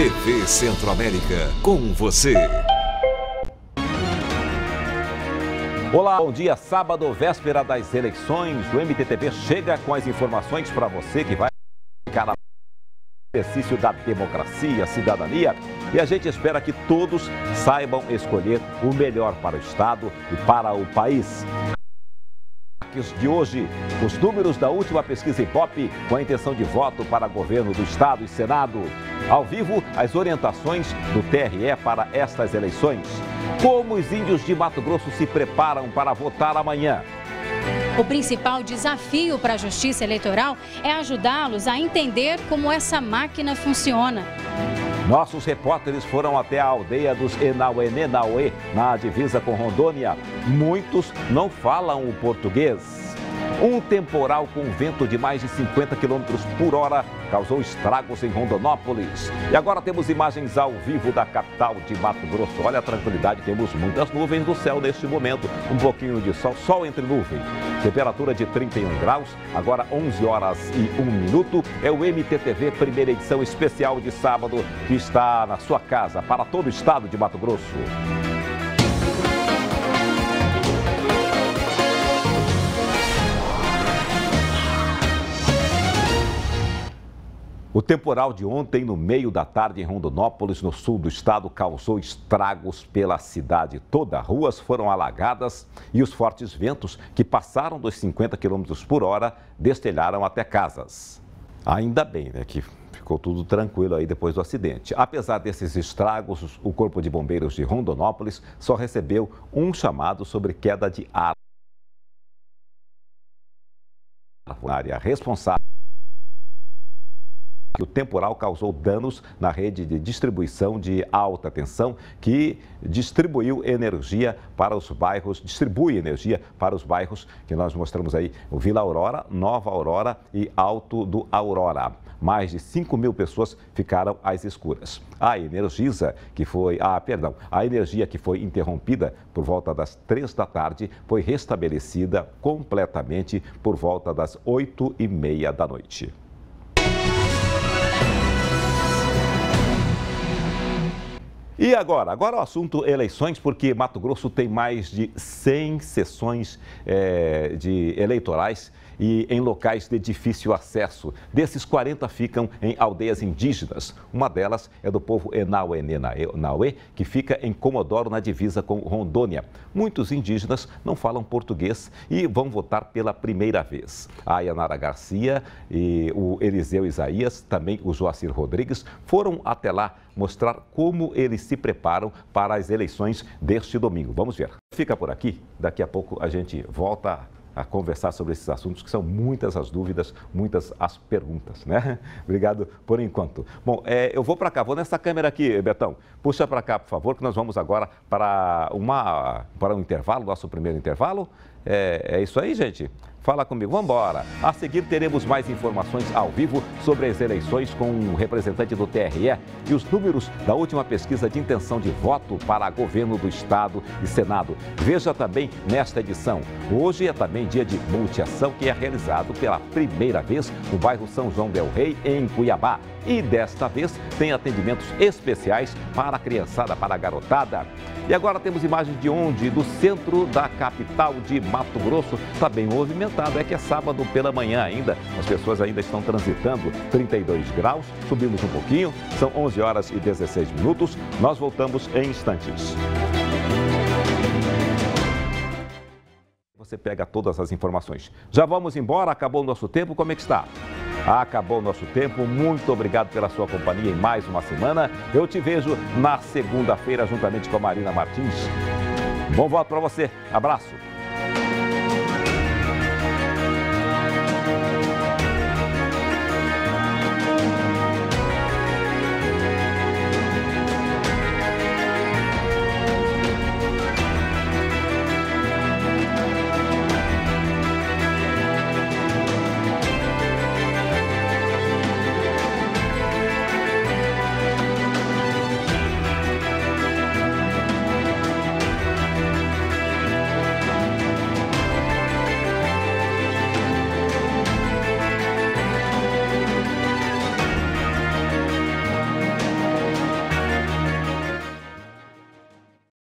TV Centro-América, com você. Olá, bom dia. Sábado, véspera das eleições. O MTTV chega com as informações para você que vai ficar no exercício da democracia, cidadania. E a gente espera que todos saibam escolher o melhor para o Estado e para o país. De hoje, os números da última pesquisa Ibope com a intenção de voto para governo do Estado e Senado. Ao vivo, as orientações do TRE para estas eleições. Como os índios de Mato Grosso se preparam para votar amanhã. O principal desafio para a Justiça Eleitoral é ajudá-los a entender como essa máquina funciona. Nossos repórteres foram até a aldeia dos Enauenenauê, na divisa com Rondônia. Muitos não falam o português. Um temporal com vento de mais de 50 km por hora causou estragos em Rondonópolis. E agora temos imagens ao vivo da capital de Mato Grosso. Olha a tranquilidade, temos muitas nuvens no céu neste momento. Um pouquinho de sol, sol entre nuvens. Temperatura de 31 graus, agora 11 horas e 1 minuto. É o MTTV, primeira edição especial de sábado, que está na sua casa, para todo o estado de Mato Grosso. O temporal de ontem, no meio da tarde, em Rondonópolis, no sul do estado, causou estragos pela cidade toda. Ruas foram alagadas e os fortes ventos, que passaram dos 50 km por hora, destelharam até casas. Ainda bem, né, que ficou tudo tranquilo aí depois do acidente. Apesar desses estragos, o Corpo de Bombeiros de Rondonópolis só recebeu um chamado sobre queda de ar. A área responsável. O temporal causou danos na rede de distribuição de alta tensão que distribui energia para os bairros que nós mostramos aí, o Vila Aurora, Nova Aurora e Alto do Aurora. Mais de 5.000 pessoas ficaram às escuras. A energia que foi interrompida por volta das 3 da tarde foi restabelecida completamente por volta das 8h30 da noite. E agora o assunto eleições, porque Mato Grosso tem mais de 100 sessões de eleitorais e em locais de difícil acesso. Desses, 40 ficam em aldeias indígenas. Uma delas é do povo Enauenenauê, que fica em Comodoro, na divisa com Rondônia. Muitos indígenas não falam português e vão votar pela primeira vez. A Yanara Garcia e o Eliseu Isaías, também o Joacir Rodrigues, foram até lá mostrar como eles se preparam para as eleições deste domingo. Vamos ver. Fica por aqui, daqui a pouco a gente volta a conversar sobre esses assuntos, que são muitas as dúvidas, muitas as perguntas, né? Obrigado por enquanto. Bom, eu vou para cá, vou nessa câmera aqui, Betão. Puxa para cá, por favor, que nós vamos agora para um intervalo, nosso primeiro intervalo. É isso aí, gente? Fala comigo, vamos embora. A seguir teremos mais informações ao vivo sobre as eleições com um representante do TRE e os números da última pesquisa de intenção de voto para governo do Estado e Senado. Veja também nesta edição. Hoje é também dia de multiação, que é realizado pela primeira vez no bairro São João del Rei, em Cuiabá. E desta vez tem atendimentos especiais para a criançada, para a garotada. E agora temos imagens de onde? Do centro da capital de Mato Grosso. Está bem movimentado, é que é sábado pela manhã ainda. As pessoas ainda estão transitando, 32 graus, subimos um pouquinho, são 11 horas e 16 minutos. Nós voltamos em instantes. Você pega todas as informações. Já vamos embora? Acabou o nosso tempo? Como é que está? Acabou o nosso tempo. Muito obrigado pela sua companhia em mais uma semana. Eu te vejo na segunda-feira juntamente com a Marina Martins. Bom voto para você. Abraço.